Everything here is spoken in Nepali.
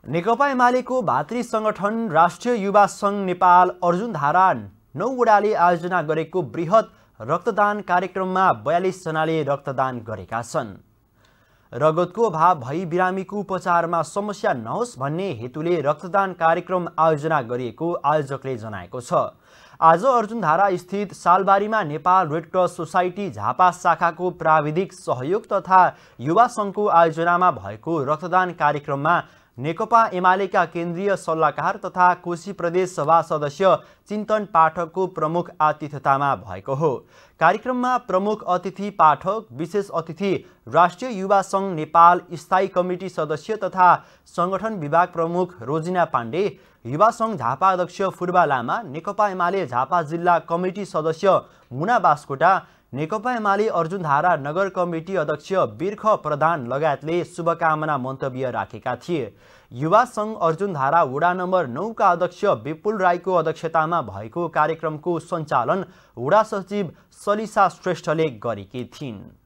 नेकपा एमालेको भातृ संगठन राष्ट्रिय युवा संघ नेपाल अर्जुनधारा 9 वडाले आयोजना गरेको बृहत रक्तदान कार्यक्रममा 42 जनाले रक्तदान गरेका छन्। रगतको अभाव भई बिरामीको उपचारमा समस्या नहोस् भन्ने हेतुले रक्तदान कार्यक्रम आयोजना गरिएको आयोजकले जनाएको छ। आज अर्जुनधारा स्थित सालबारीमा Nepal red cross society Jhapa शाखाको प्राविधिक सहयोग तथा युवा संघको आयोजनामा भएको रक्तदान कार्यक्रममा नेकपा एमालेका केन्द्रीय सल्लाहकार तथा कोशी प्रदेश सभा सदस्य चिन्तन पाठकको प्रमुख आतिथ्यतामा भएको हो। कार्यक्रममा प्रमुख अतिथि पाठक, विशेष अतिथि राष्ट्रिय युवा संघ नेपाल स्थायी कमिटी सदस्य तथा संगठन विभाग प्रमुख रोजिना पाण्डे, युवा संघ झापा अध्यक्ष फुर्बा लामा, नेकपा एमाले झापा जिल्ला कमिटी सदस्य मुना बास्कोटा, नेकपा एमाले अर्जुनधारा नगर कमिटी अध्यक्ष बिर्ख प्रधान लगायतले शुभकामना मन्तव्य राखेका थिए। युवा संघ अर्जुनधारा वडा नम्बर 9 का अध्यक्ष विपुल राईको अध्यक्षतामा भएको कार्यक्रमको सञ्चालन वडा सचिव सलिसा श्रेष्ठले गरेकी थिइन्।